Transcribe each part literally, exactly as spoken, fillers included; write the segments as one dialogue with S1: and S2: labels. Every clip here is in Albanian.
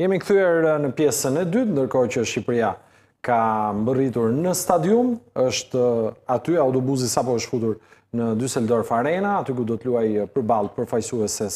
S1: Jemi kthyer në pjesën e dytë, ndërkohë që Shqipëria ka mbërritur në stadium, është aty autobusi sapo është futur në Düsseldorf Arena, aty ku do të luajë përballë përfaqësueses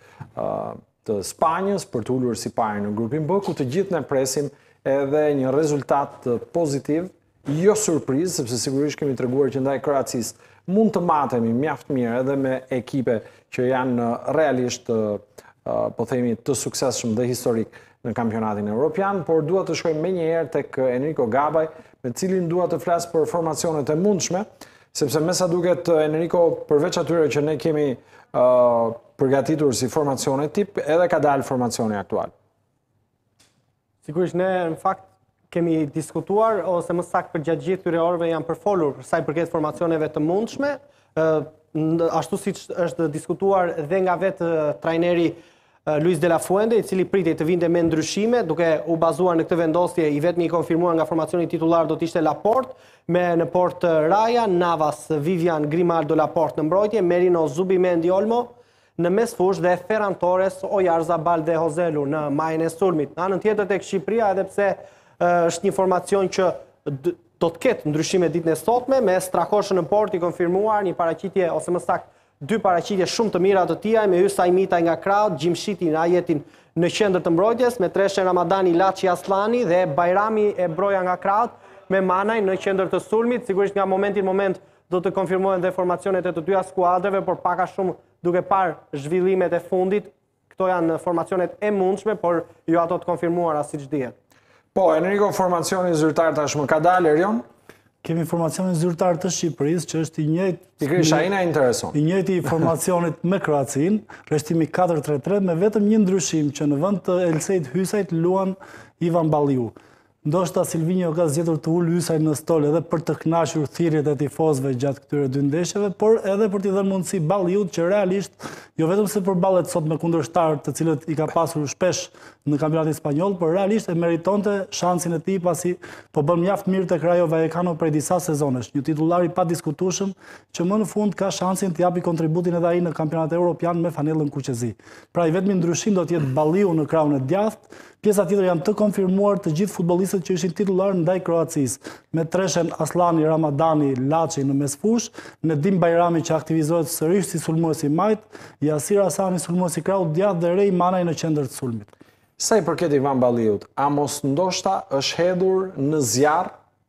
S1: të Spanjës për të ulur si parë në grupin B, ku të gjithë ne presim edhe një rezultat pozitiv, jo surprizë, sepse sigurisht kemi treguar që ndaj Kroacisë mund të matemi mjaft mirë edhe me ekipe që janë realisht po themi të suksesshëm dhe historik në kampionatin evropian, por dua të shkojmë menjëherë tek Enrico Gabaj, me cilin dua të flas për formacionet e mundshme, sepse me sa duket Enrico, përveç atyre që ne kemi uh, përgatitur si formacione tip, edhe ka dalë formacioni aktual.
S2: Sigurisht ne në fakt kemi diskutuar ose më saktë për gjatë gjithë këtyre orëve janë përfolur për sa i përket formacioneve të mundshme, uh, ashtu siç është diskutuar dhe nga vetë uh, trajneri Luis de la Fuente, i cili pritej të vinte me ndryshime, duke u bazuar në këtë vendosje, i vetmi i konfirmuar nga formacioni titular do të ishte Laporte, me në port Raya, Navas, Vivian, Grimaldo, Laporte në mbrojtje, Merino, Zubimendi, Olmo në mesfush dhe Ferran Torres, Oyarzabal dhe Joselu në majën e sulmit. Në anën tjetër tek Shqipëria, edhe pse është një formacion që do të ketë ndryshime ditën e sotme, me Strakoshën në port i konfirmuar, një paraqitje ose më saktë dy paraqitje shumë të mira të tij, me Ysa Imita nga krau, Gjimshiti në Ajetin në qendër të mbrojtjes, me Treshen Ramadani, Laçi Aslani dhe Bajrami e Broja nga krau, me Manaj në qendër të sulmit. Sigurisht nga momenti në moment do të konfirmohen dhe formacionet e të dyja skuadreve, por pak a shumë duke parë zhvillimet e fundit, këto janë formacionet e mundshme, por jo ato të konfirmuara siç dihet.
S1: Po, Enrico, formacioni zyrtar tashmë ka dalë, Erion?
S3: Kemi formacionin zyrtar të Shqipërisë, që është i njëjtë
S1: Pikërisht ai na intereson.
S3: I njëjti i formacionit me Kroacinë, rreshtimi katër tre tre, me vetëm një ndryshim që në vend të Elsejt Hysajt luan Ivan Balliu. Ndoshta Silvinho ka zgjedhur të ulë Hysaj në stol edhe për të kënaqur thirrjet e tifozëve gjatë këtyre dy ndeshjeve, por edhe për t'i dhënë mundësi Balliut që realisht jo vetëm se përballet sot me kundërshtar të cilët i ka pasur shpesh në kampionatin spanjoll, por realisht e meritonte shansin e tij pasi po bën mjaft mirë tek Rayo Vallecano prej disa sezonesh, një titullar i padiskutueshëm që më në fund ka shansin të japi kontributin edhe ai në kampionatin evropian me fanellën kuqezi. Pra i vetmi ndryshim do të jetë Balliu në krahun e djathtë. Pjesa tjetër janë të konfirmuar të gjithë futbollistët që ishin titular ndaj Kroacisë, me Treshen Aslani, Ramadani, Laçi në mesfush, Nedim Bajrami që aktivizohet sërish si sulmues i majt, Yasir Hasani sulmues i krahut djathtë dhe Rej Manaj në qendër të sulmit.
S1: Sa i përket Ivan Balliut, a mos ndoshta është hedhur në zjarr?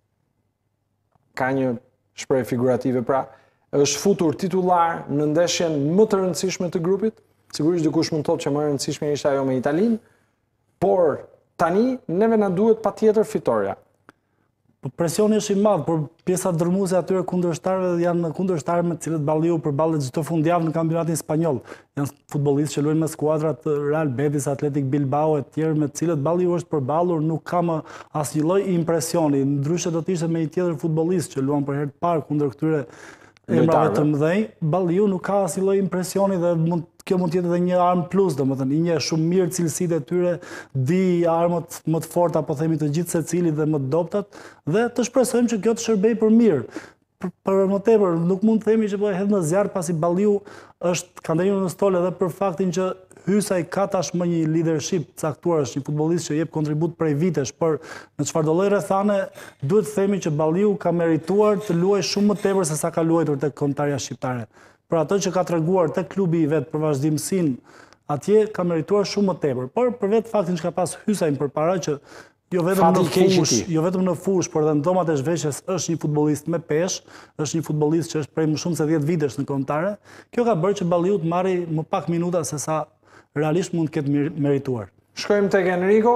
S1: Ka një shprehje figurative, pra, është futur titular në ndeshjen më të rëndësishme të grupit? Sigurisht dikush mund të thotë që më e rëndësishme ishte ajo me Italinë, por tani neve na duhet patjetër fitoria.
S3: Presioni është i madh, por pjesa dërmuese atyre kundërshtarëve janë kundërshtarë me të cilët Balliu përballet çdo fundjavë në kampionatin spanjoll. Janë futbollistë që luajnë me skuadrat Real Betis, Athletic Bilbao e tjerë me të cilët Balliu është përballur, nuk ka më asnjë lloj impresioni. Ndryshe do të ishte me një tjetër futbollist që luan për herë të parë kundër këtyre emrave të mëdhenj, Balliu nuk ka asnjë lloj impresioni dhe mund kjo mund të jetë edhe një armë plus, domethënë, i njeh shumë mirë cilësitë e tyre, di armët më të forta, po themi të gjithë secilit dhe më të dobtat, dhe të shpresojmë që kjo të shërbejë për mirë. Për, për më tepër, nuk mund të themi që po e hedh në zjarr pasi Balliu është ka ndenjur në stol edhe për faktin që Hysaj ka tashmë një leadership caktuar, është një futbollist që jep kontribut prej vitesh, por në çfarëdo lloj rrethane duhet të themi që Balliu ka merituar të luajë shumë më tepër se sa ka luajtur tek kombëtarja shqiptare. Për atë që ka treguar tek klubi i vet për vazhdimsinë, atje ka merituar shumë më tepër. Por për vetë faktin që ka pas Hysajin përpara që jo vetëm në fush, jo vetëm në fush, por edhe në dhomat e zhveshjes është një futbollist me peshë, është një futbollist që është prej më shumë se dhjetë vitesh në kombëtare. Kjo ka bërë që Balliu të marrë më pak minuta se sa realisht mund të ketë merituar.
S1: Shkojmë tek Enrico.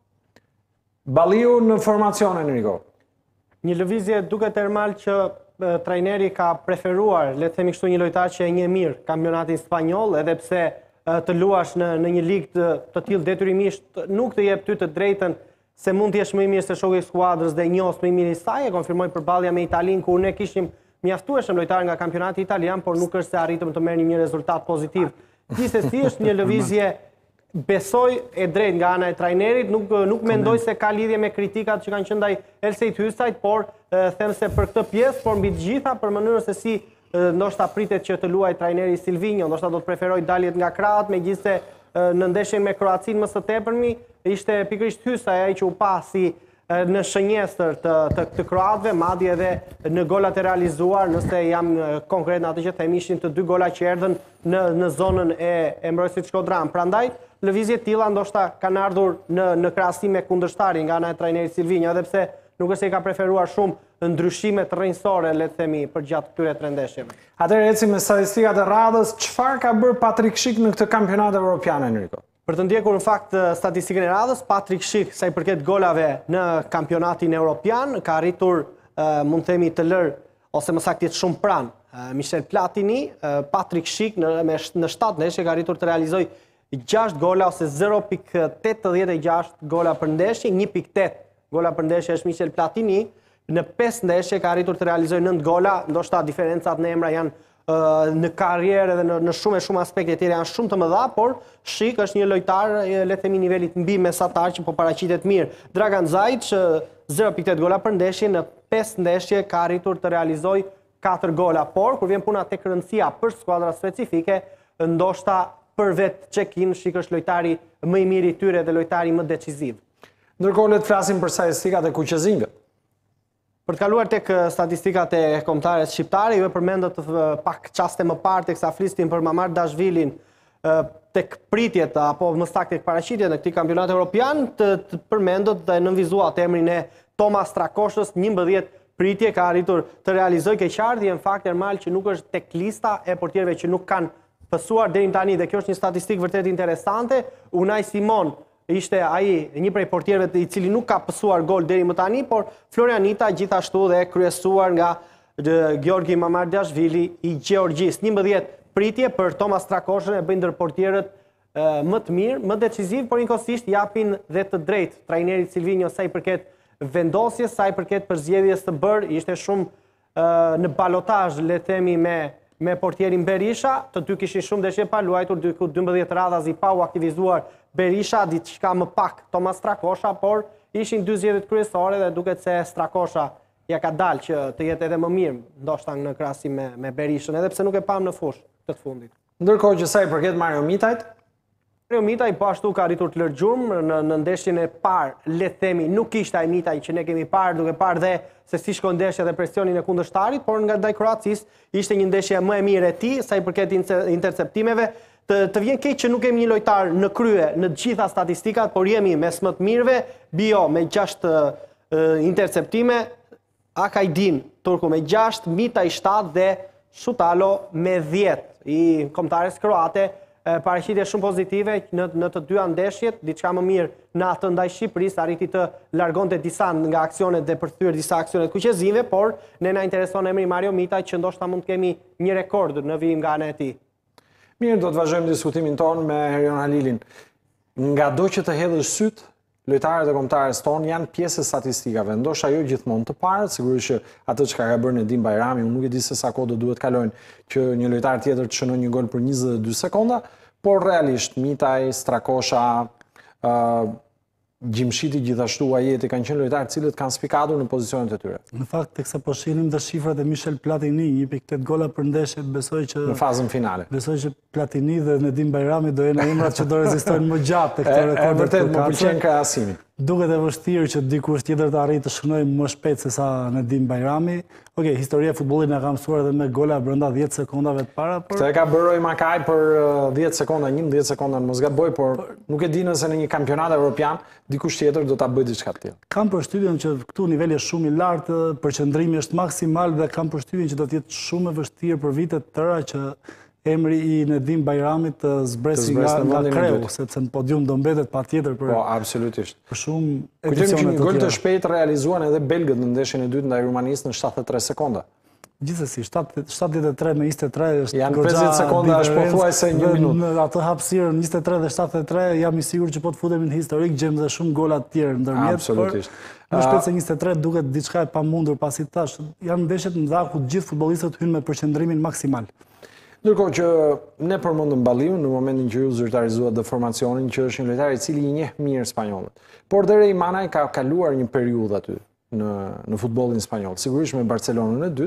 S1: Balliu në formacion, Enrico.
S2: Një lëvizje duket normal që trajneri ka preferuar, le të themi kështu, një lojtar që e njeh mirë kampionatin spanjoll, edhe pse të luash në në një ligë të, të tillë detyrimisht nuk të jep ty të drejtën se mund të jesh më i mirë se shoku i skuadrës dhe njos më i mirë i saj, e konfirmoi përballja me Italinë ku ne kishim mjaftueshëm lojtar nga kampionati italian, por nuk është se arritëm të merrnim një rezultat pozitiv. Gjithsesi është një lëvizje, besoj, e drejtë nga ana e trajnerit, nuk nuk mendoj se ka lidhje me kritikat që kanë qenë ndaj Elsejt Hysajt, por them se për këtë pjesë, por mbi të gjitha për mënyrën se si ndoshta pritet që të luajë trajneri Silvinho, ndoshta do të preferoj daljet nga krahët, megjithëse në ndeshjen me Kroacinë më së tepërmi ishte pikërisht Hysa ai që u pa si në shënjestër të, të, të kroatëve, madje edhe në golat e realizuar, nëse jam konkret në atë që themi, ishin të dy gola që erdhën në, në zonën e, e mbrojtësit Shkodran. Prandaj, lëvizje tilla ndoshta kanë ardhur në, në krahasim me kundërshtari nga ana e trajnerit Silvinho, edhe pse nuk është se i ka preferuar shumë ndryshime të rrënjësore, le të themi, për gjatë këtyre tre ndeshjeve.
S1: Atëherë ecim me statistikat e radhës, çfarë ka bërë Patrik Schick në këtë kampionat evropian, Enrico?
S2: Për të ndjekur në fakt statistikën e radhës, Patrik Schick, sa i përket golave në kampionatin evropian, ka arritur, uh, mund themi, të lër, ose më saktë shumë pranë. Uh, Michel Platini, uh, Patrik Schick në, me, në shtatë ndeshje ka arritur të realizoj gjashtë gola ose zero pikë tetëdhjetë e gjashtë gola për ndeshje, një pikë tetë gola për ndeshje është Michel Platini, në pesë ndeshje ka arritur të realizoj nëntë gola, ndoshta diferencat në emra janë në karrierë dhe në, në shumë e shumë aspekte tjerë janë shumë të mëdha, por Schick është një lojtar le të themi nivelit mbi mesatar që po paraqitet mirë. Dragan Zajic zero pikë tetë gola për ndeshje, në pesë ndeshje ka arritur të realizoj katër gola, por kur vjen puna tek rëndësia për skuadra specifike, ndoshta për vetë Çekin Schick është lojtari më i miri i tyre dhe lojtari më decisiv.
S1: Ndërkohë le të flasim për statistikat e kuqezingët.
S2: Për të kaluar tek statistikat e kombëtarëve shqiptare, ju e përmendët pak çaste më parë teksa flistin për Mamar Dashvilin tek pritjet apo më saktë tek paraqitjet në këtë kampionat evropian, të, të përmendët dhe nënvizuat emrin e Tomas Strakoshës, njëmbëdhjetë pritje ka arritur të realizojë keqardhje, në fakt Ermal që nuk është tek lista e portierëve që nuk kanë pësuar deri tani, dhe kjo është një statistikë vërtet interesante. Unai Simon ishte ai një prej portierëve i cili nuk ka pësuar gol deri më tani, por Florianita gjithashtu dhe kryesuar nga Georgi Mamardashvili i Gjeorgjisë. njëmbëdhjetë pritje për Tomas Strakoshën e bëjnë ndër portierët më të mirë, më decisiv, por njëkohësisht japin dhe të drejtë trajnerit Silvinho sa i përket vendosjes, sa i përket përzgjedhjes të bërë, ishte shumë në balotazh, le të themi, me me portierin Berisha, të dy kishin shumë ndeshje pa luajtur, dymbëdhjetë radhas i pa u aktivizuar Berisha, diçka më pak Tomas Strakosha, por ishin dy zgjedhjet kryesore dhe duket se Strakosha ja ka dalë që të jetë edhe më mirë, ndoshta në krahasim me, me Berishën, edhe pse nuk e pam në fushë të fundit.
S1: Ndërkohë që sa i përket Mario Mitajt,
S2: Mario Mitaj po ashtu ka arritur të lërë gjumë në, në ndeshjen e parë, le të themi, nuk ishte ai Mitaj që ne kemi parë, duke parë dhe se si shkon ndeshja dhe presionin e kundërshtarit, por nga ndaj Kroacisë ishte një ndeshje më e mirë e tij sa i përket interceptimeve. Të, të vjen keq që nuk kemi një lojtar në krye në të gjitha statistikat, por jemi mes më të mirëve, Bio me gjashtë uh, interceptime, Akajdin Turku me gjashtë, Mitaj shtatë dhe Shutalo me dhjetë. I kombëtares kroate paraqitje shumë pozitive në, në të dyja ndeshjet, diçka më mirë në atë ndaj Shqipërisë, arriti të largonte disa nga aksionet dhe përthyer disa aksionet kuqezive, por ne na intereson emri Mario Mitaj që ndoshta mund të kemi një rekord në vijim nga ana e tij.
S1: Mirë, do të vazhdojmë diskutimin tonë me Herion Halilin. Nga do që të hedhësh syt, lojtarët e kombëtarës tonë janë pjesë e statistikave, ndoshta jo gjithmonë të parët, sigurisht që atë çka ka bërë Nedim Bajrami, unë nuk e di se sa kohë do duhet kalojnë që një lojtar tjetër të shënojë një gol për njëzet e dy sekonda, por realisht Mitaj, Strakosha, uh, Gjimshiti gjithashtu Ajeti kanë qenë lojtarë cilët kanë spikatur në pozicionet e tyre.
S3: Në fakt, teksa po shihnim dhe shifrat e Michel Platini, një pikë tetë gola për ndeshje, besoj që
S1: në fazën finale.
S3: Besoj që Platini dhe Nedim Bajrami do jenë emrat që do rezistojnë më gjatë tek këto rekordet.
S1: E vërtet më pëlqen krahasimi.
S3: Duket e vështirë që dikush tjetër të arrijë të shënojë më shpejt se sa Nedim Bajrami. Okej, historia e futbollit na ka mësuar edhe me gola brenda dhjetë sekondave të para, por
S1: këtë e ka bërë Makaj për dhjetë sekonda, njëmbëdhjetë sekonda, mos gaboj, por nuk e di nëse në një kampionat evropian dikush tjetër do ta bëjë diçka të tillë.
S3: Kam përshtypjen që këtu niveli është shumë i lartë, përqendrimi është maksimal dhe kam përshtypjen që do të jetë shumë e vështirë për vite të tëra që emri i Nedim Bajramit të zbresi nga, nga kreu, sepse në podium do mbetet patjetër për,
S1: po, absolutisht.
S3: për shumë
S1: edicione
S3: edicione
S1: të
S3: të
S1: gol të
S3: tjera.
S1: shpejt realizuan edhe belgët në ndeshjen e dytë ndaj Rumanisë në shtatëdhjetë e tre sekonda.
S3: Gjithsesi, shtatëdhjetë e tre me njëzet e tre është
S1: janë
S3: goxha
S1: pesëdhjetë sekonda, është pothuajse një minutë.
S3: Në atë hapësirë njëzet e tre dhe shtatëdhjetë e tre jam i sigurt që po të futemi në historik, gjejmë edhe shumë gola të tjerë ndërmjet.
S1: Absolutisht.
S3: Por më shpejt se njëzet e tre duket diçka e pamundur, pasi tash janë ndeshjet mëdha ku të gjithë futbollistët hynë me përqendrimin maksimal.
S1: Ndërkohë që ne përmendëm Balliun në momentin që ju zyrtarizuat dhe formacionin, që është një lojtar i cili i njeh mirë spanjollët. Por Dere Imanaj ka kaluar një periudhë aty në në futbollin spanjoll. Sigurisht me Barcelonën e dytë,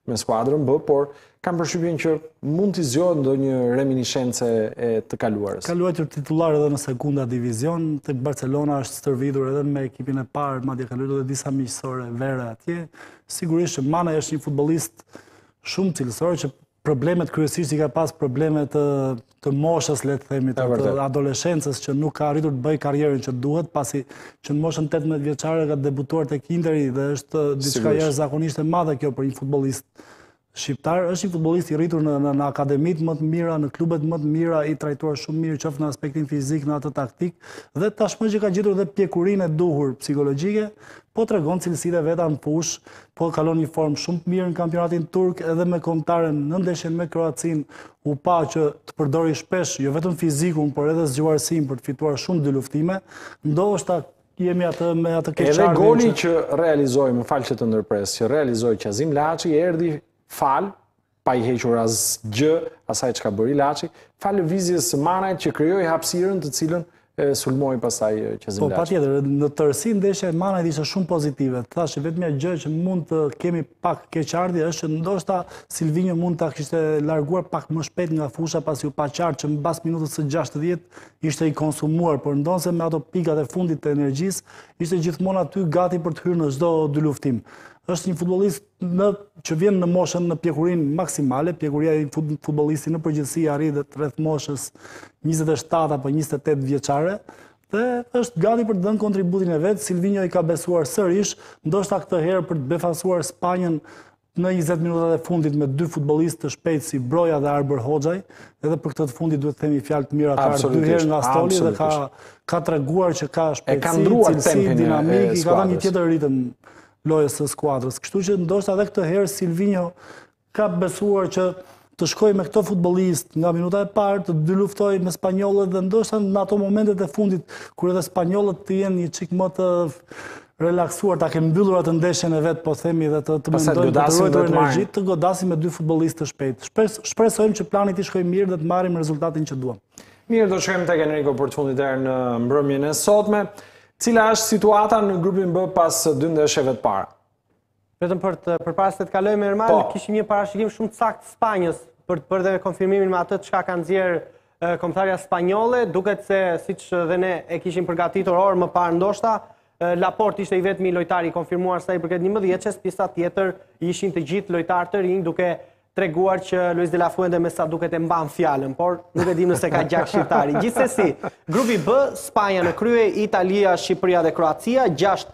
S1: me skuadrën B, por kam përshtypjen që mund t'i zgjohet ndonjë reminiscence e të kaluarës.
S3: Ka luajtur titullar edhe në sekunda divizion, tek Barcelona është stërvitur edhe me ekipin e parë, madje ka luajtur edhe disa miqësore vere atje. Sigurisht që Mana është një futbollist shumë cilësor që problemet kryesisht i ka pas problemet të, të moshës, le të themi, të, të adoleshencës që nuk ka arritur të bëj karrierën që duhet, pasi që në moshën tetëmbëdhjetë vjeçare ka debutuar tek Interi dhe është diçka jashtëzakonisht e madhe kjo për një futbollist shqiptar. Është një futbollist i rritur në, në, në akademitë më të mira, në klubet më të mira, i trajtuar shumë mirë qoftë në aspektin fizik, në atë taktik, dhe tashmë që ka gjetur dhe pjekurinë e duhur psikologjike, po tregon cilësitë e veta në fush, po kalon një formë shumë të mirë në kampionatin turk, edhe me kombëtaren në ndeshjen me Kroacin u pa që të përdori shpesh jo vetëm fizikun, por edhe zgjuarsinë për të fituar shumë dy luftime. Ndoshta jemi atë me atë keqardhje.
S1: Edhe goli që realizoi, më fal që të ndërpres, që realizoi Qazim Laçi erdhi fal, pa i hequr asgjë asaj çka bëri Laçi, fal lëvizjes së Manait që krijoi hapësirën të cilën e sulmoi pastaj Qazim
S3: Po,
S1: Laçi.
S3: patjetër, në tërësi ndeshja e Manait ishte shumë pozitive. Thashë vetmja gjë që mund të kemi pak keqardhje është që ndoshta Silvinho mund ta kishte larguar pak më shpejt nga fusha pasi u pa qartë që mbas minutës së gjashtëdhjetë ishte i konsumuar, por ndonse me ato pikat e fundit të energjisë ishte gjithmonë aty gati për të hyrë në çdo dy luftim. Është një futbollist në, që vjen në moshën në pjekurinë maksimale, pjekuria e futbollistit në përgjithësi arrit rreth moshës njëzet e shtatë apo njëzet e tetë vjeçare, dhe është gati për të dhënë kontributin e vet. Silvinho i ka besuar sërish, ndoshta këtë herë për të befasuar Spanjën në njëzet minutat e fundit me dy futbollistë të shpejtë si Broja dhe Arber Hoxhaj, edhe për këtë të fundit duhet të themi fjalë të mira ka dy herë nga Stoli dhe ka ka treguar që ka shpejtësi, cilësi, dinamik, i ka dhënë një tjetër ritëm lojës së skuadrës. Kështu që ndoshta edhe këtë herë Silvinho ka besuar që të shkojë me këto futbollist nga minuta e parë, të dy luftojë me spanjollët dhe ndoshta në ato momentet e fundit kur edhe spanjollët të jenë një çik më të relaksuar, ta kenë mbyllur atë ndeshjen e vet, po themi, dhe të, të mendojnë të ruajtur energji, të godasin me dy futbollistë të shpejtë. Shpres, shpresojmë që plani i shkojë mirë dhe të marrim rezultatin që duam.
S1: Mirë, do shkojmë tek Enrico për të fundit herë në mbrëmjen e sotme. Cila është situata në grupin B pas dy ndeshjeve të para?
S2: Vetëm për të përpara se të kalojmë me Ermal, kishim një parashikim shumë të saktë Spanjës për të bërë dhe konfirmimin me atë çka ka nxjerrë kombëtarja spanjolle, duket se siç dhe ne e kishim përgatitur orë më parë ndoshta, Laporte ishte i vetmi lojtari i konfirmuar sa i përket njëmbëdhjetëses, pjesa tjetër ishin të gjithë lojtarë të rinj, duke treguar që Luis de la Fuente me sa duket e mban fjalën, por nuk e dim nëse ka gjak shqiptari. Gjithsesi, grupi B, Spanja në krye, Italia, Shqipëria dhe Kroacia, gjashtë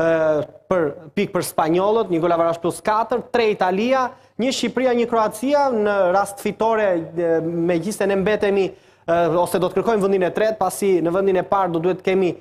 S2: për pikë për spanjollët, një gol avarash plus katër, tre Italia, një Shqipëria, një Kroacia, në rast fitore megjithëse ne mbetemi ose do të kërkojmë vendin e tretë, pasi në vendin e parë do duhet kemi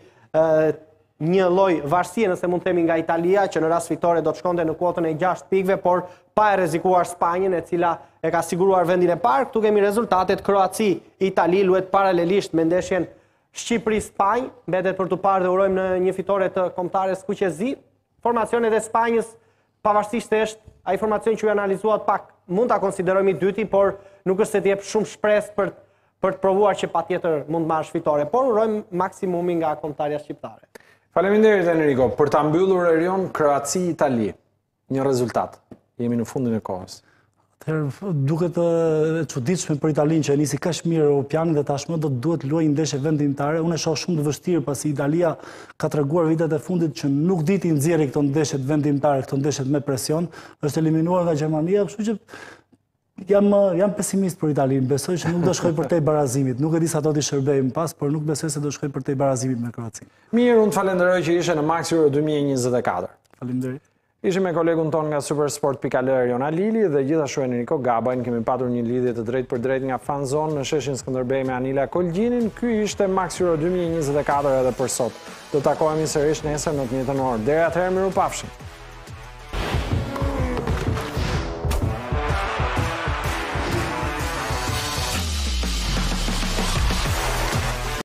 S2: një lloj varësie nëse mund të themi nga Italia, që në rast fitore do të shkonte në kuotën e gjashtë pikëve, por pa e rrezikuar Spanjën, e cila e ka siguruar vendin e parë. Këtu kemi rezultatet: Kroaci, Itali luhet paralelisht me ndeshjen Shqipëri-Spanjë, mbetet për të parë dhe urojmë në një fitore të kombëtares kuqezi. Formacionet e Spanjës, pavarësisht se është ai formacion që u analizuat pak, mund ta konsiderojmë i dyti, por nuk është se të jep shumë shpresë për për të provuar që patjetër mund të marrësh fitore, por urojmë maksimumin nga kombëtarja shqiptare.
S1: Faleminderit Enrico. Për ta mbyllur erion Kroaci-Itali, një rezultat. Jemi në fundin e kohës.
S3: Atëherë duket e çuditshme për Italinë që e nisi kaq mirë Europianin dhe tashmë do të duhet luajë ndeshje vendimtare. Unë e shoh shumë të vështirë pasi Italia ka treguar vitet e fundit që nuk di të nxjerrë këto ndeshjet vendimtare, këto ndeshjet me presion. Është eliminuar nga Gjermania, kështu që Jam, jam pesimist për Italinë, besoj që nuk do shkoj për tej barazimit. Nuk e di sa do t'i shërbej më pas, por nuk besoj se do shkoj për tej barazimit me Kroacinë.
S1: Mirë, unë të falenderoj që ishe në Max Euro dy mijë e njëzet e katër.
S3: Faleminderit.
S1: Ishim me kolegun ton nga Supersport pikë al Erion Alili dhe gjithashtu Enrico Gabajn. Kemi patur një lidhje të drejtë për drejtë nga Fanzone në sheshin Skënderbej me Anila Kolgjinin. Ky ishte Max Euro dy mijë e njëzet e katër edhe për sot. Do takohemi sërish nesër në të njëjtën orë. Deri atëherë, mirupafshim.